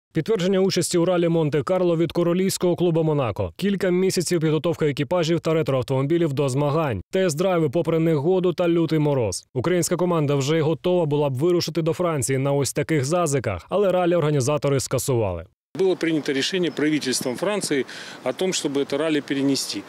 Підтвердження участі у ралі Монте-Карло від королівського клубу «Монако». Кілька місяців підготовки екіпажів та ретроавтомобілів до змагань. Тест-драйви попри негоду та лютий мороз. Українська команда вже й готова була б вирушити до Франції на ось таких зазиках, але ралі організатори скасували. Было принято решение правительством Франции о том, чтобы это ралли перенести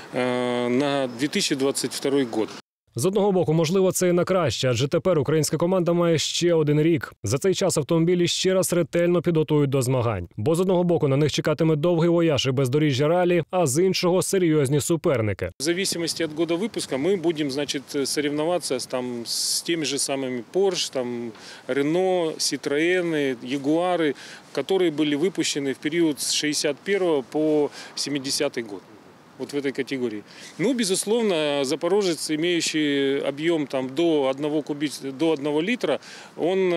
на 2022 год. З одного боку, можливо, це і на краще, адже тепер українська команда має ще один рік. За цей час автомобілі ще раз ретельно підготують до змагань. Бо з одного боку на них чекатиме довгий вояж і бездоріжжя ралі, а з іншого – серйозні суперники. В зависимости от года выпуска мы будем, соревноваться с теми же самыми Porsche, Renault, Citroën, Jaguar, которые были выпущены в период с 61 по 70 год. Вот в этой категории. Ну, безусловно, запорожец, имеющий объем до 1 литра, он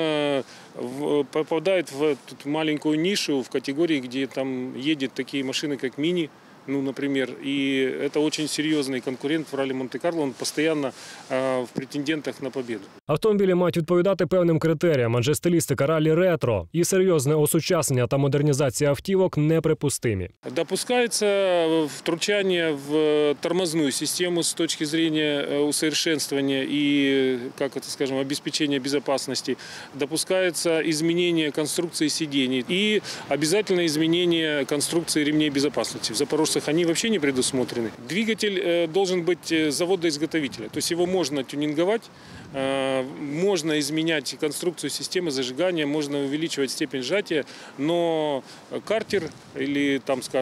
попадает в маленькую нишу в категории, где там едут такие машины, как Мини, например. И это очень серьезный конкурент в ралли Монте-Карло, он постоянно в претендентах на победу. Автомобілі мають відповідати певним критеріям, адже стилістика ралі ретро і серйозне осучаснення та модернізація автівок неприпустимі. Допускается втручание в тормозную систему с точки зрения усовершенствования и, обеспечения безопасности. Допускается изменение конструкции сидений и обязательно изменение конструкции ремней безопасности. В запорожцах они вообще не предусмотрены. Двигатель должен быть завода-изготовителя, то есть его можно тюнинговать, можно изменять конструкцию системы зажигания, можно увеличивать степень сжатия, но картер или,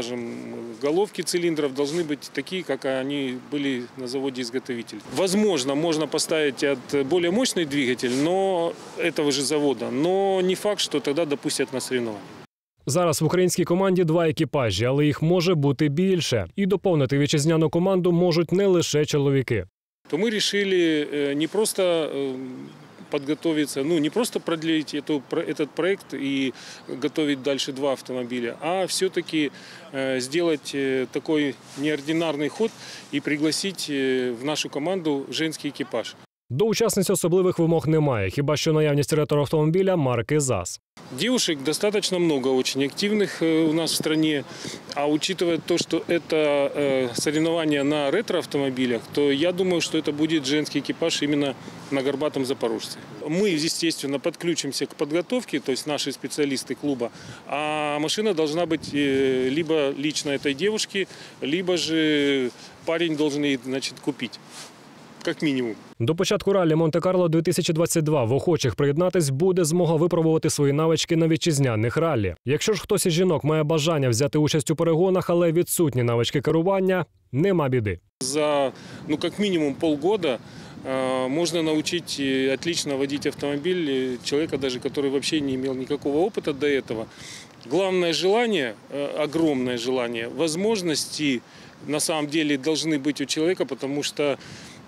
головки цилиндров должны быть такие, как они были на заводе-изготовителе. Возможно, можно поставить более мощный двигатель, но этого же завода, но не факт, что тогда допустят на соревнования. Зараз в українській команді 2 екіпажі, але їх може бути більше. І доповнити вітчизняну команду можуть не лише чоловіки. То мы решили не просто подготовиться, не просто продлить этот проект и готовить дальше 2 автомобиля, а все-таки сделать такой неординарный ход и пригласить в нашу команду женский экипаж. До учасниць особливих вимог немає, хіба що наявність ретроавтомобіля марки ЗАЗ. Девушек достаточно много, очень активных у нас в стране. А учитывая то, что это соревнования на ретроавтомобилях, то я думаю, что это будет женский экипаж именно на горбатом запорожце. Мы, естественно, подключимся к подготовке, то есть наши специалисты клуба, а машина должна быть либо лично этой девушки, либо же парень должен ей, купить. Як мінімум. До початку ралі Монте-Карло 2022 в охочих приєднатись буде змога випробувати свої навички на вітчизняних ралі. Якщо ж хтось із жінок має бажання взяти участь у перегонах, але відсутні навички керування, нема біди. За, як мінімум полгода можно научить отлично водить автомобиль человека, даже который вообще не имел никакого опыта до этого. Главное желание, огромное желание, возможности на самом деле должны быть у человека, потому что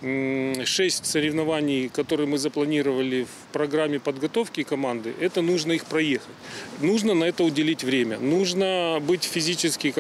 6 соревнований, которые мы запланировали в программе подготовки команды, это нужно их проехать. Нужно на это уделить время. Нужно быть физически,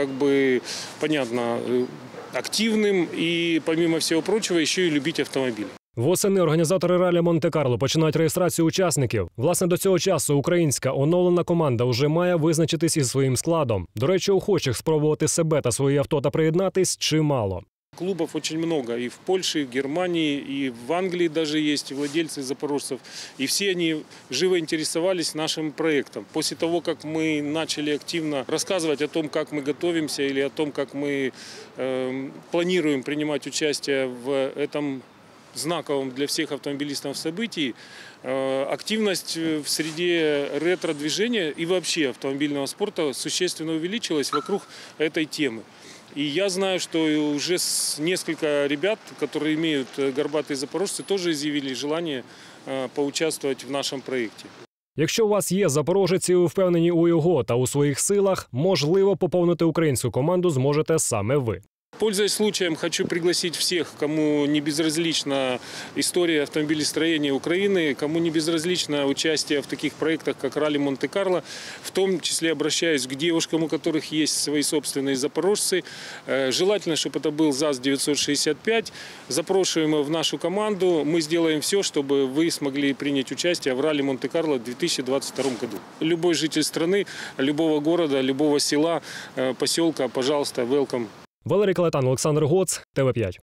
активным и, помимо всего прочего, еще и любить автомобиль. Восени організатори ралі Монте-Карло починають реєстрацію учасників. Власне, до цього часу українська оновлена команда вже має визначитись із своїм складом. До речі, охочих спробувати себе та свої авто та приєднатись чимало. Клубов очень много и в Польше, и в Германии, и в Англии даже есть владельцы запорожцев. И все они живо интересовались нашим проектом. После того, как мы начали активно рассказывать о том, как мы готовимся или о том, как мы планируем принимать участие в этом знаковом для всех автомобилистов событии, активность в среде ретро-движения и вообще автомобильного спорта существенно увеличилась вокруг этой темы. И я знаю, что уже несколько ребят, которые имеют горбатые запорожцы, тоже изъявили желание поучаствовать в нашем проекте. Якщо у вас є запорожець і ви впевнені у його та у своїх силах, можливо, поповнити українську команду зможете саме ви. Пользуясь случаем, хочу пригласить всех, кому не безразлична история автомобилестроения Украины, кому не безразлично участие в таких проектах, как ралли Монте-Карло. В том числе обращаюсь к девушкам, у которых есть свои собственные запорожцы. Желательно, чтобы это был ЗАЗ-965. Запрошуем в нашу команду. Мы сделаем все, чтобы вы смогли принять участие в ралли Монте-Карло в 2022 году. Любой житель страны, любого города, любого села, поселка, пожалуйста, welcome. Валерій Калетан, Олександр Гоц, ТВ5.